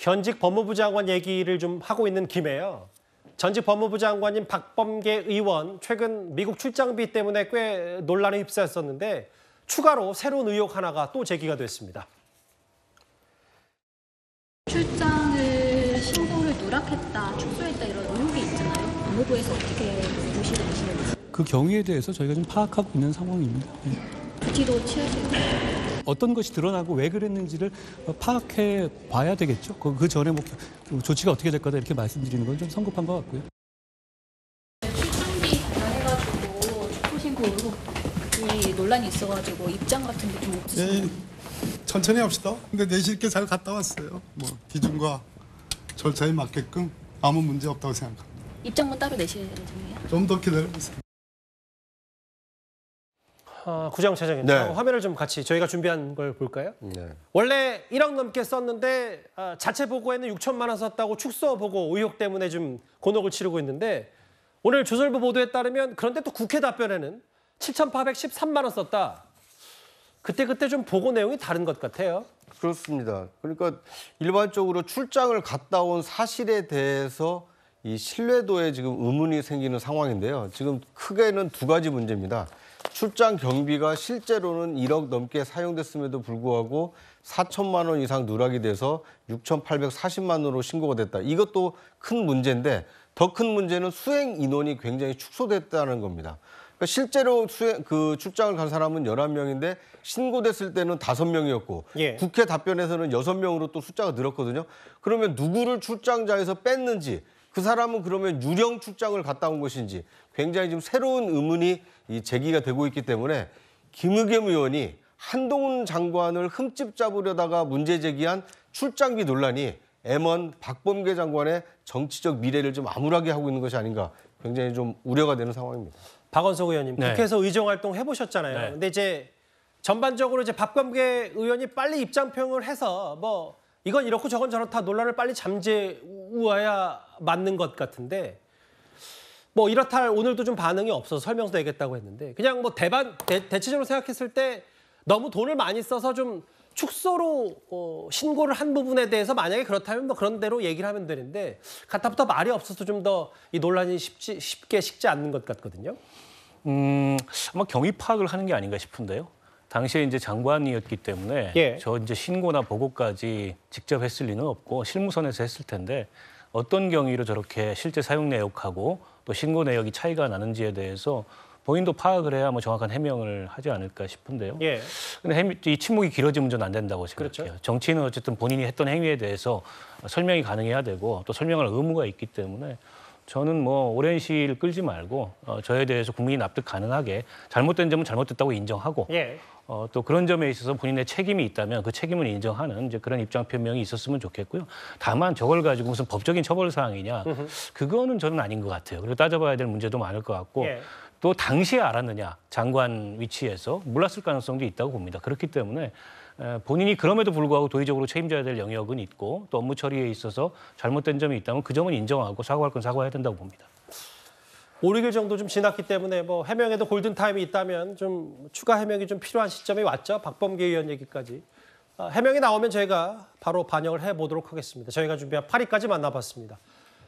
현직 법무부 장관 얘기를 좀 하고 있는 김에요. 전직 법무부 장관인 박범계 의원 최근 미국 출장비 때문에 꽤 논란에 휩싸였었는데 추가로 새로운 의혹 하나가 또 제기가 됐습니다. 출장을 신고를 누락했다, 축소했다 이런 의혹이 있잖아요. 법무부에서 어떻게 보시고 계시는지. 그 경위에 대해서 저희가 좀 파악하고 있는 상황입니다. 조치도 취하시고. 어떤 것이 드러나고 왜 그랬는지를 파악해 봐야 되겠죠. 그 전에 뭐 조치가 어떻게 될 거다 이렇게 말씀드리는 건 좀 성급한 것 같고요. 출장비 관련해가지고 축소 신고 의혹이 논란이 있어가지고 입장 같은 게 좀 없으신가요? 예, 천천히 합시다. 근데 내실 있게 잘 갔다 왔어요. 뭐 기준과 절차에 맞게끔 아무 문제 없다고 생각합니다. 입장문 따로 내실 예정이에요? 좀 더 기다려보세요. 구정차장님, 네. 화면을 좀 같이 저희가 준비한 걸 볼까요? 네. 원래 1억 넘게 썼는데 자체 보고에는 6천만 원 썼다고 축소 보고 의혹 때문에 좀 곤혹을 치르고 있는데 오늘 조선일보 보도에 따르면 그런데 또 국회 답변에는 7,813만 원 썼다. 그때 좀 보고 내용이 다른 것 같아요. 그렇습니다. 그러니까 일반적으로 출장을 갔다 온 사실에 대해서 이 신뢰도에 지금 의문이 생기는 상황인데요. 지금 크게는 두 가지 문제입니다. 출장 경비가 실제로는 1억 넘게 사용됐음에도 불구하고 4천만 원 이상 누락이 돼서 6,840만 원으로 신고가 됐다. 이것도 큰 문제인데 더 큰 문제는 수행 인원이 굉장히 축소됐다는 겁니다. 그러니까 실제로 출장을 간 사람은 11명인데 신고됐을 때는 5명이었고 예. 국회 답변에서는 6명으로 또 숫자가 늘었거든요. 그러면 누구를 출장자에서 뺐는지 그 사람은 그러면 유령 출장을 갔다 온 것인지 굉장히 지금 새로운 의문이 제기가 되고 있기 때문에 김의겸 의원이 한동훈 장관을 흠집 잡으려다가 문제 제기한 출장비 논란이 M1 박범계 장관의 정치적 미래를 좀 암울하게 하고 있는 것이 아닌가 굉장히 좀 우려가 되는 상황입니다. 박원석 의원님, 네. 국회에서 의정 활동 해보셨잖아요. 네. 근데 이제 전반적으로 이제 박범계 의원이 빨리 입장표명을 해서 뭐 이건 이렇고 저건 저렇다 논란을 빨리 잠재우어야 맞는 것 같은데 뭐 이렇다 할 오늘도 좀 반응이 없어서 설명서 내겠다고 했는데 그냥 뭐 대체적으로 생각했을 때 너무 돈을 많이 써서 좀 축소로 신고를 한 부분에 대해서 만약에 그렇다면 뭐 그런 대로 얘기를 하면 되는데 가타부터 말이 없어서 좀 더 이 논란이 쉽게 식지 않는 것 같거든요. 아마 경위 파악을 하는 게 아닌가 싶은데요. 당시에 이제 장관이었기 때문에 예. 저 이제 신고나 보고까지 직접 했을 리는 없고 실무선에서 했을 텐데 어떤 경위로 저렇게 실제 사용 내역하고 또 신고 내역이 차이가 나는지에 대해서 본인도 파악을 해야 뭐 정확한 해명을 하지 않을까 싶은데요. 예. 근데 이 침묵이 길어지면 전 안 된다고 생각해요. 그렇죠. 정치인은 어쨌든 본인이 했던 행위에 대해서 설명이 가능해야 되고 또 설명할 의무가 있기 때문에 저는 뭐 오랜 시일 끌지 말고 저에 대해서 국민이 납득 가능하게 잘못된 점은 잘못됐다고 인정하고 예. 또 그런 점에 있어서 본인의 책임이 있다면 그 책임을 인정하는 이제 그런 입장 표명이 있었으면 좋겠고요. 다만 저걸 가지고 무슨 법적인 처벌 사항이냐 그거는 저는 아닌 것 같아요. 그리고 따져봐야 될 문제도 많을 것 같고 예. 또 당시에 알았느냐 장관 위치에서 몰랐을 가능성도 있다고 봅니다. 그렇기 때문에 본인이 그럼에도 불구하고 도의적으로 책임져야 될 영역은 있고 또 업무 처리에 있어서 잘못된 점이 있다면 그 점은 인정하고 사과할 건 사과해야 된다고 봅니다. 5, 6일 정도 좀 지났기 때문에 뭐 해명에도 골든타임이 있다면 좀 추가 해명이 좀 필요한 시점이 왔죠. 박범계 의원 얘기까지. 해명이 나오면 저희가 바로 반영을 해보도록 하겠습니다. 저희가 준비한 8위까지 만나봤습니다.